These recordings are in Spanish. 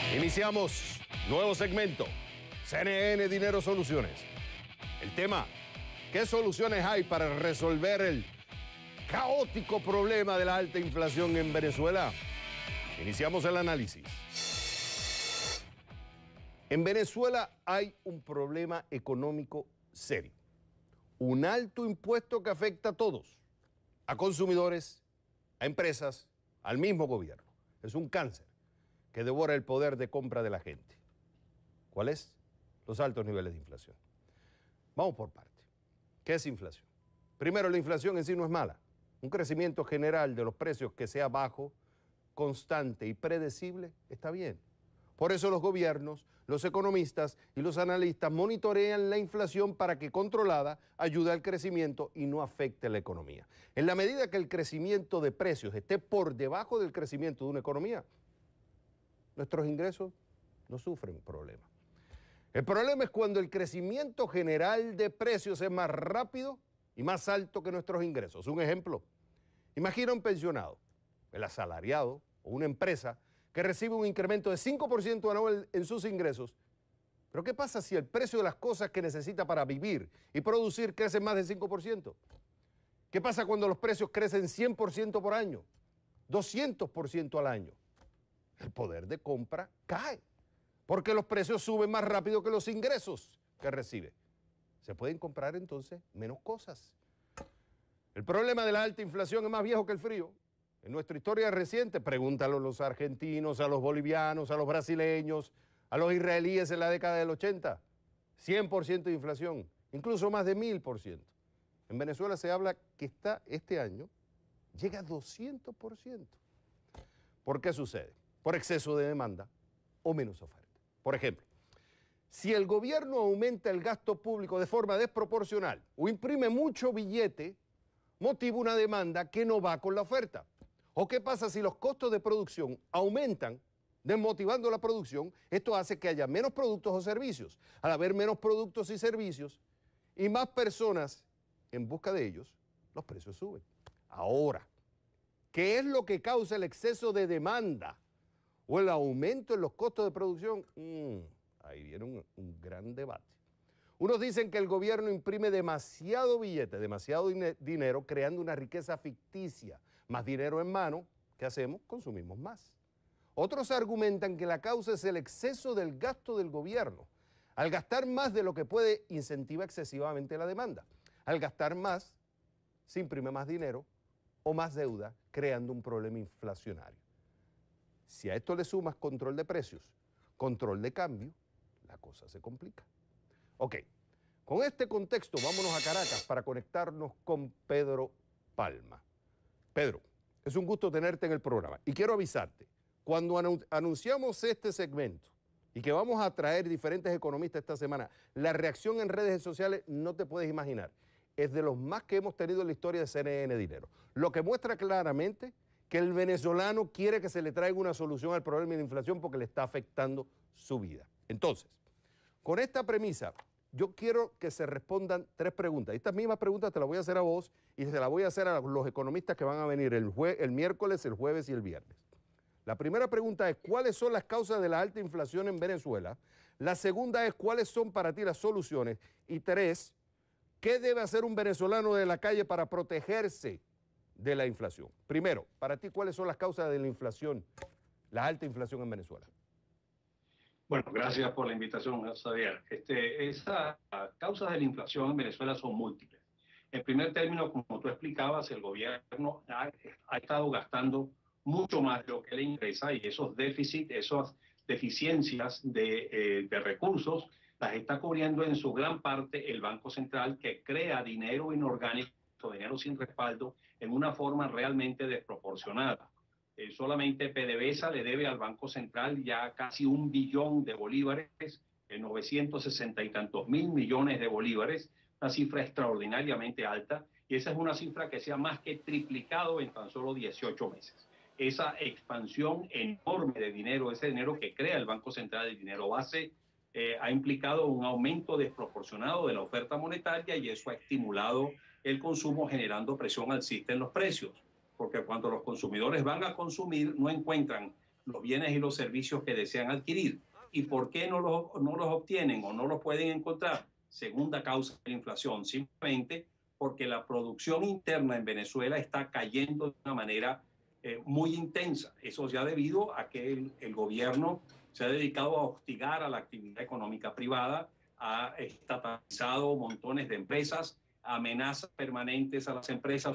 Iniciamos nuevo segmento, CNN Dinero Soluciones. El tema, ¿qué soluciones hay para resolver el caótico problema de la alta inflación en Venezuela? Iniciamos el análisis. En Venezuela hay un problema económico serio. Un alto impuesto que afecta a todos, a consumidores, a empresas, al mismo gobierno. Es un cáncer que devora el poder de compra de la gente. ¿Cuál es? Los altos niveles de inflación. Vamos por parte. ¿Qué es inflación? Primero, la inflación en sí no es mala. Un crecimiento general de los precios que sea bajo, constante y predecible está bien. Por eso los gobiernos, los economistas y los analistas monitorean la inflación para que controlada ayude al crecimiento y no afecte la economía. En la medida que el crecimiento de precios esté por debajo del crecimiento de una economía, nuestros ingresos no sufren problema. El problema es cuando el crecimiento general de precios es más rápido y más alto que nuestros ingresos. Un ejemplo, imagina un pensionado, el asalariado o una empresa que recibe un incremento de 5% anual en sus ingresos. Pero ¿qué pasa si el precio de las cosas que necesita para vivir y producir crece más de 5%? ¿Qué pasa cuando los precios crecen 100% por año, 200% al año? El poder de compra cae, porque los precios suben más rápido que los ingresos que recibe. Se pueden comprar entonces menos cosas. El problema de la alta inflación es más viejo que el frío. En nuestra historia reciente, pregúntalo a los argentinos, a los bolivianos, a los brasileños, a los israelíes en la década del 80. 100% de inflación, incluso más de 1000%. En Venezuela se habla que este año llega a 200%. ¿Por qué sucede? Por exceso de demanda o menos oferta. Por ejemplo, si el gobierno aumenta el gasto público de forma desproporcional o imprime mucho billete, motiva una demanda que no va con la oferta. ¿O qué pasa si los costos de producción aumentan, desmotivando la producción? Esto hace que haya menos productos o servicios. Al haber menos productos y servicios y más personas en busca de ellos, los precios suben. Ahora, ¿qué es lo que causa el exceso de demanda o el aumento en los costos de producción? Ahí viene un gran debate. Unos dicen que el gobierno imprime demasiado billete, demasiado dinero, creando una riqueza ficticia. Más dinero en mano, ¿qué hacemos? Consumimos más. Otros argumentan que la causa es el exceso del gasto del gobierno. Al gastar más de lo que puede, incentiva excesivamente la demanda. Al gastar más, se imprime más dinero o más deuda, creando un problema inflacionario. Si a esto le sumas control de precios, control de cambio, la cosa se complica. Ok, con este contexto vámonos a Caracas para conectarnos con Pedro Palma. Pedro, es un gusto tenerte en el programa y quiero avisarte, cuando anunciamos este segmento y que vamos a traer diferentes economistas esta semana, la reacción en redes sociales no te puedes imaginar, es de los más que hemos tenido en la historia de CNN Dinero, lo que muestra claramente que el venezolano quiere que se le traiga una solución al problema de la inflación porque le está afectando su vida. Entonces, con esta premisa, yo quiero que se respondan 3 preguntas. Estas mismas preguntas te las voy a hacer a vos y se las voy a hacer a los economistas que van a venir el miércoles, el jueves y el viernes. La primera pregunta es, ¿cuáles son las causas de la alta inflación en Venezuela? La segunda es, ¿cuáles son para ti las soluciones? Y 3, ¿qué debe hacer un venezolano de la calle para protegerse de la inflación? Primero, para ti, ¿cuáles son las causas de la inflación, la alta inflación en Venezuela? Bueno, gracias por la invitación, Xavier. Esas causas de la inflación en Venezuela son múltiples. En primer término, como tú explicabas, el gobierno ha estado gastando mucho más de lo que le ingresa y esos déficits, esas deficiencias de recursos, las está cubriendo en su gran parte el Banco Central, que crea dinero inorgánico, dinero sin respaldo, en una forma realmente desproporcionada. Solamente PDVSA le debe al Banco Central ya casi 1 billón de bolívares, 960 y tantos mil millones de bolívares, una cifra extraordinariamente alta, y esa es una cifra que se ha más que triplicado en tan solo 18 meses. Esa expansión enorme de dinero, ese dinero que crea el Banco Central, el dinero base, ha implicado un aumento desproporcionado de la oferta monetaria y eso ha estimulado el consumo, generando presión alcista en los precios. Porque cuando los consumidores van a consumir no encuentran los bienes y los servicios que desean adquirir. ¿Y por qué no los obtienen o no los pueden encontrar? Segunda causa de la inflación, simplemente porque la producción interna en Venezuela está cayendo de una manera muy intensa. Eso ya debido a que el gobierno se ha dedicado a hostigar a la actividad económica privada, ha estatalizado montones de empresas, amenazas permanentes a las empresas,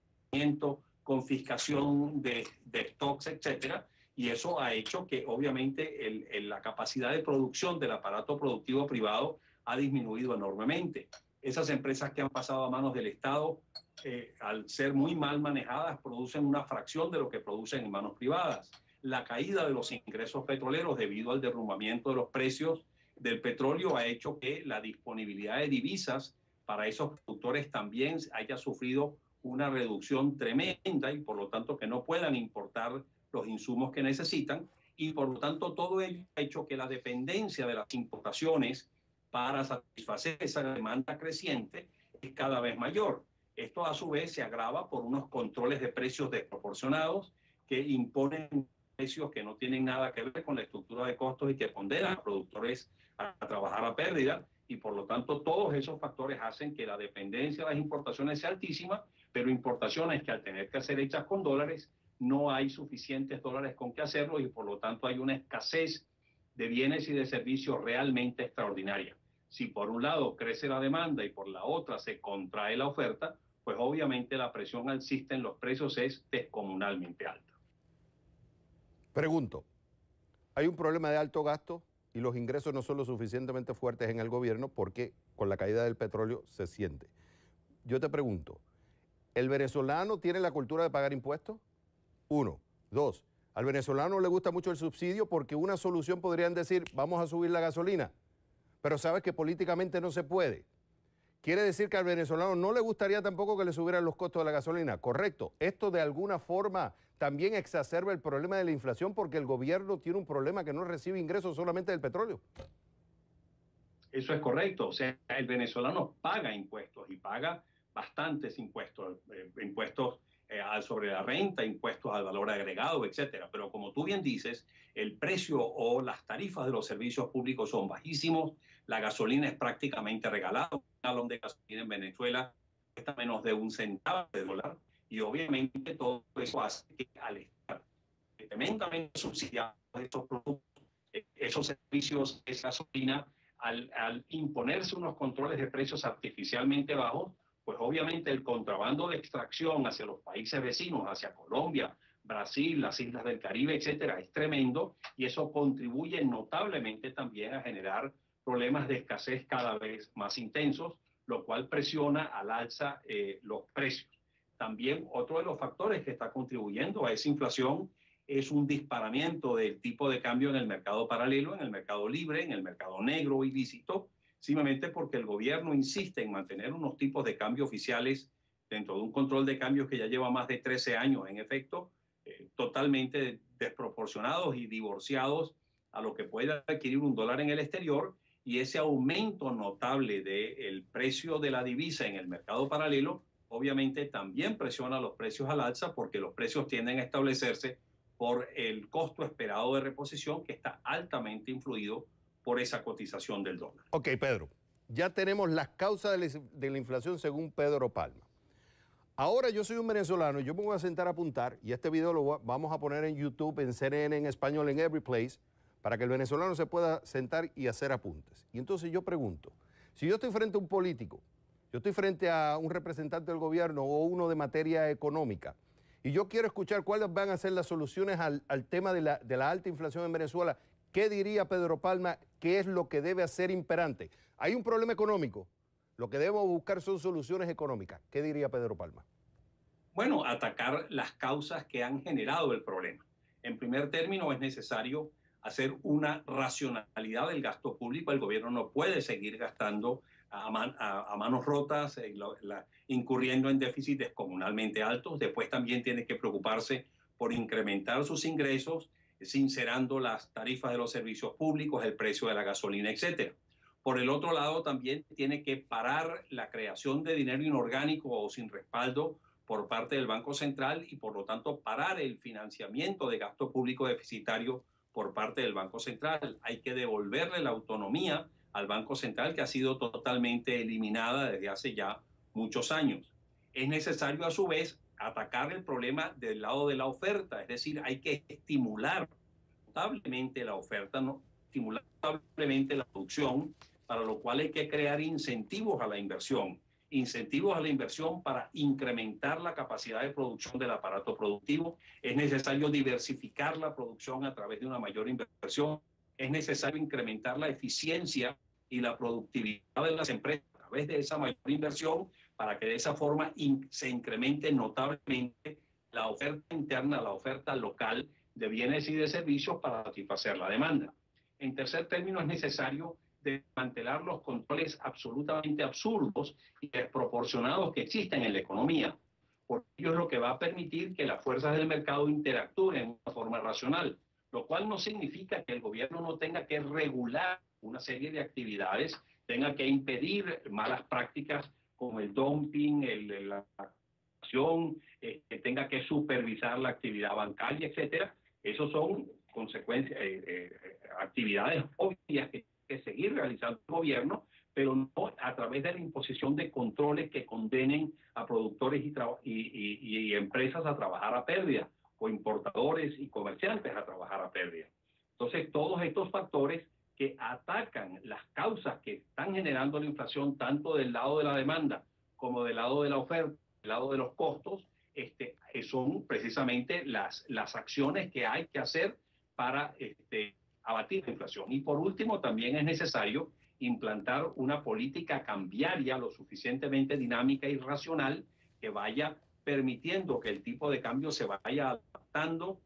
confiscación de stocks, etcétera. Y eso ha hecho que obviamente la capacidad de producción del aparato productivo privado ha disminuido enormemente. Esas empresas que han pasado a manos del Estado, al ser muy mal manejadas, producen una fracción de lo que producen en manos privadas. La caída de los ingresos petroleros debido al derrumbamiento de los precios del petróleo ha hecho que la disponibilidad de divisas para esos productores también haya sufrido una reducción tremenda y por lo tanto que no puedan importar los insumos que necesitan, y por lo tanto todo ello ha hecho que la dependencia de las importaciones para satisfacer esa demanda creciente es cada vez mayor. Esto a su vez se agrava por unos controles de precios desproporcionados que imponen precios que no tienen nada que ver con la estructura de costos y que condenan a productores a trabajar a pérdida, y por lo tanto todos esos factores hacen que la dependencia de las importaciones sea altísima, pero importaciones que al tener que ser hechas con dólares no hay suficientes dólares con que hacerlo y por lo tanto hay una escasez de bienes y de servicios realmente extraordinaria. Si por un lado crece la demanda y por la otra se contrae la oferta, pues obviamente la presión alcista en los precios es descomunalmente alta. Pregunto, ¿hay un problema de alto gasto y los ingresos no son lo suficientemente fuertes en el gobierno porque con la caída del petróleo se siente? Yo te pregunto, ¿el venezolano tiene la cultura de pagar impuestos? Uno. Dos, al venezolano le gusta mucho el subsidio porque una solución podrían decir, vamos a subir la gasolina, pero sabes que políticamente no se puede. Quiere decir que al venezolano no le gustaría tampoco que le subieran los costos de la gasolina, correcto. Esto de alguna forma también exacerba el problema de la inflación porque el gobierno tiene un problema que no recibe ingresos solamente del petróleo. Eso es correcto, o sea, el venezolano paga impuestos y paga bastantes impuestos, impuestos sobre la renta, impuestos al valor agregado, etcétera. Pero como tú bien dices, el precio o las tarifas de los servicios públicos son bajísimos, la gasolina es prácticamente regalada, un galón de gasolina en Venezuela cuesta menos de $0.01 y obviamente todo eso hace que al estar tremendamente subsidiados estos productos, esos servicios, esa gasolina, al imponerse unos controles de precios artificialmente bajos, pues obviamente el contrabando de extracción hacia los países vecinos, hacia Colombia, Brasil, las islas del Caribe, etcétera, es tremendo y eso contribuye notablemente también a generar problemas de escasez cada vez más intensos, lo cual presiona al alza los precios. También otro de los factores que está contribuyendo a esa inflación es un disparamiento del tipo de cambio en el mercado paralelo, en el mercado libre, en el mercado negro ilícito, simplemente porque el gobierno insiste en mantener unos tipos de cambio oficiales dentro de un control de cambios que ya lleva más de 13 años en efecto, totalmente desproporcionados y divorciados a lo que puede adquirir un dólar en el exterior, y ese aumento notable del precio de la divisa en el mercado paralelo obviamente también presiona los precios al alza porque los precios tienden a establecerse por el costo esperado de reposición que está altamente influido por esa cotización del dólar. Ok, Pedro, ya tenemos las causas de la inflación según Pedro Palma. Ahora yo soy un venezolano y yo me voy a sentar a apuntar y este video lo vamos a poner en YouTube, en CNN, en español, en Every Place, para que el venezolano se pueda sentar y hacer apuntes. Y entonces yo pregunto, si yo estoy frente a un político, yo estoy frente a un representante del gobierno o uno de materia económica, y yo quiero escuchar cuáles van a ser las soluciones al tema de la alta inflación en Venezuela, ¿qué diría Pedro Palma? ¿Qué es lo que debe hacer imperante? Hay un problema económico, lo que debemos buscar son soluciones económicas. ¿Qué diría Pedro Palma? Bueno, atacar las causas que han generado el problema. En primer término, es necesario hacer una racionalidad del gasto público. El gobierno no puede seguir gastando a manos rotas, incurriendo en déficits descomunalmente altos. Después también tiene que preocuparse por incrementar sus ingresos, sincerando las tarifas de los servicios públicos, el precio de la gasolina, etcétera. Por el otro lado, también tiene que parar la creación de dinero inorgánico o sin respaldo por parte del Banco Central y por lo tanto parar el financiamiento de gasto público deficitario por parte del Banco Central. Hay que devolverle la autonomía al Banco Central, que ha sido totalmente eliminada desde hace ya muchos años. Es necesario a su vez atacar el problema del lado de la oferta, es decir, hay que estimular notablemente la oferta, ¿no? Estimular notablemente la producción, para lo cual hay que crear incentivos a la inversión para incrementar la capacidad de producción del aparato productivo. Es necesario diversificar la producción a través de una mayor inversión. Es necesario incrementar la eficiencia y la productividad de las empresas a través de esa mayor inversión, para que de esa forma se incremente notablemente la oferta interna, la oferta local de bienes y de servicios para satisfacer la demanda. En tercer término, es necesario desmantelar los controles absolutamente absurdos y desproporcionados que existen en la economía. Por ello es lo que va a permitir que las fuerzas del mercado interactúen de una forma racional, lo cual no significa que el gobierno no tenga que regular una serie de actividades, tenga que impedir malas prácticas como el dumping, la acción, que tenga que supervisar la actividad bancaria, etcétera. Esos son consecuencias, actividades obvias que seguir realizando el gobierno, pero no a través de la imposición de controles que condenen a productores y empresas a trabajar a pérdida, o importadores y comerciantes a trabajar a pérdida. Entonces, todos estos factores que atacan las causas que están generando la inflación, tanto del lado de la demanda como del lado de la oferta, del lado de los costos, son precisamente las acciones que hay que hacer para abatir la inflación. Y por último, también es necesario implantar una política cambiaria lo suficientemente dinámica y racional que vaya permitiendo que el tipo de cambio se vaya adaptando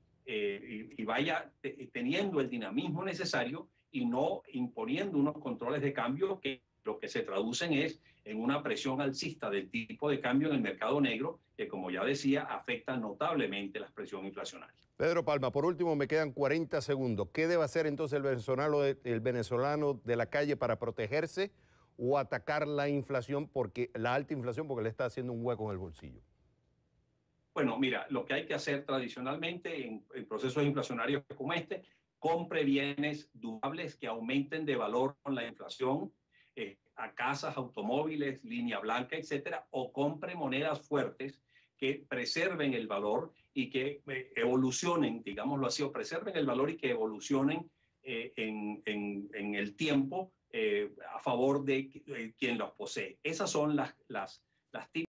y vaya teniendo el dinamismo necesario, y no imponiendo unos controles de cambio que lo que se traducen es en una presión alcista del tipo de cambio en el mercado negro, que, como ya decía, afecta notablemente la presión inflacionaria. Pedro Palma, por último, me quedan 40 segundos. ¿Qué debe hacer entonces el venezolano de la calle para protegerse o atacar la inflación, la alta inflación, porque le está haciendo un hueco en el bolsillo? Bueno, mira, lo que hay que hacer tradicionalmente en procesos inflacionarios como este: compre bienes durables que aumenten de valor con la inflación, a casas, automóviles, línea blanca, etcétera, o compre monedas fuertes que preserven el valor y que evolucionen, digámoslo así, o preserven el valor y que evolucionen en el tiempo a favor de quien los posee. Esas son las